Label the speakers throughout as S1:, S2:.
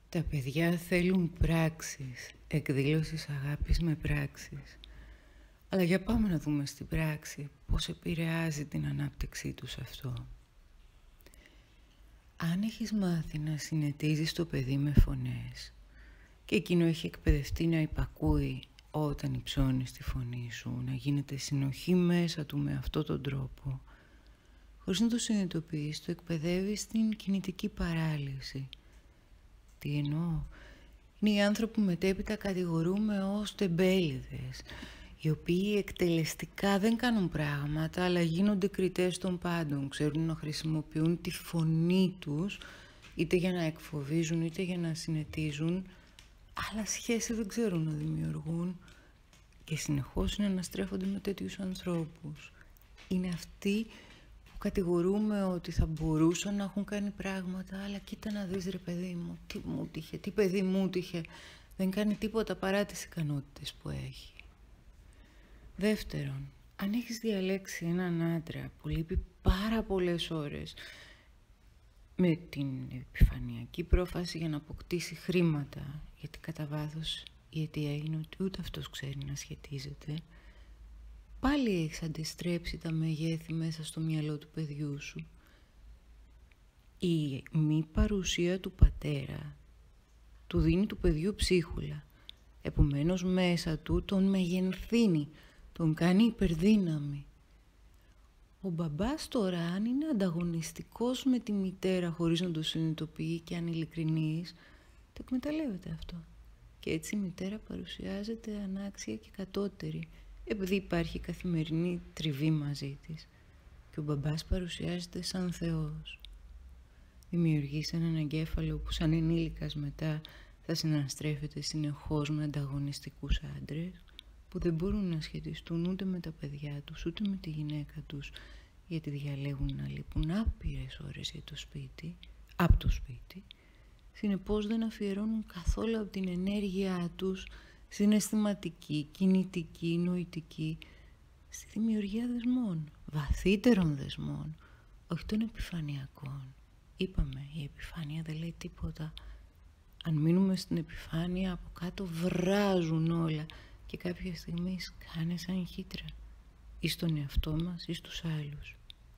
S1: Τα παιδιά θέλουν πράξεις, εκδήλωσης αγάπης με πράξεις. Αλλά για πάμε να δούμε στην πράξη πώς επηρεάζει την ανάπτυξή τους αυτό. Αν έχεις μάθει να συνετίζεις το παιδί με φωνές και εκείνο έχει εκπαιδευτεί να υπακούει όταν υψώνεις τη φωνή σου, να γίνεται συνοχή μέσα του με αυτόν τον τρόπο, χωρίς να το συνειδητοποιείς, το εκπαιδεύεις στην κινητική παράλυση. Τι εννοώ? Είναι οι άνθρωποι που μετέπειτα κατηγορούμε ως τεμπέληδες, οι οποίοι εκτελεστικά δεν κάνουν πράγματα, αλλά γίνονται κριτές των πάντων. Ξέρουν να χρησιμοποιούν τη φωνή τους, είτε για να εκφοβίζουν, είτε για να συνετίζουν, αλλά σχέση δεν ξέρουν να δημιουργούν και συνεχώς είναι να στρέφονται με τέτοιους ανθρώπους. Είναι αυτοί που κατηγορούμε ότι θα μπορούσαν να έχουν κάνει πράγματα, αλλά κοίτα να δεις ρε παιδί μου, τι μου τύχε, τι παιδί μου τύχε, δεν κάνει τίποτα παρά τις ικανότητες που έχει. Δεύτερον, αν έχεις διαλέξει έναν άντρα που λείπει πάρα πολλές ώρες με την επιφανειακή πρόφαση για να αποκτήσει χρήματα, γιατί κατά βάθος η αιτία είναι ότι ούτε αυτός ξέρει να σχετίζεται, πάλι έχεις αντιστρέψει τα μεγέθη μέσα στο μυαλό του παιδιού σου. Η μη παρουσία του πατέρα του δίνει του παιδιού ψίχουλα. Επομένως μέσα του τον μεγενθύνει, τον κάνει υπερδύναμη. Ο μπαμπάς τώρα, αν είναι ανταγωνιστικός με τη μητέρα χωρίς να το συνειδητοποιεί και αν ειλικρινής, το εκμεταλλεύεται αυτό. Και έτσι η μητέρα παρουσιάζεται ανάξια και κατώτερη, επειδή υπάρχει καθημερινή τριβή μαζί της. Και ο μπαμπάς παρουσιάζεται σαν Θεός. Δημιουργείς έναν εγκέφαλο που σαν ενήλικας μετά θα συναστρέφεται συνεχώς με ανταγωνιστικούς άντρες που δεν μπορούν να σχετιστούν ούτε με τα παιδιά τους ούτε με τη γυναίκα τους, γιατί διαλέγουν να λείπουν άπειρες ώρες για το σπίτι, από το σπίτι. Συνεπώς δεν αφιερώνουν καθόλου από την ενέργειά τους συναισθηματική, κινητική, νοητική, στη δημιουργία δεσμών, βαθύτερων δεσμών, όχι των επιφανειακών. Είπαμε, η επιφάνεια δεν λέει τίποτα. Αν μείνουμε στην επιφάνεια, από κάτω βράζουν όλα και κάποια στιγμή σκάνε σαν χύτρα, ή στον εαυτό μας ή στους άλλους.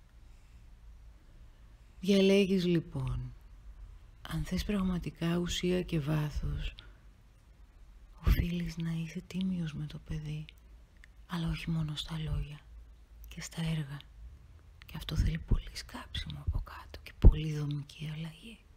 S1: Διαλέγεις λοιπόν, αν θες πραγματικά ουσία και βάθος, οφείλεις να είσαι τίμιος με το παιδί, αλλά όχι μόνο στα λόγια και στα έργα. Και αυτό θέλει πολύ σκάψιμο από κάτω και πολύ δομική αλλαγή.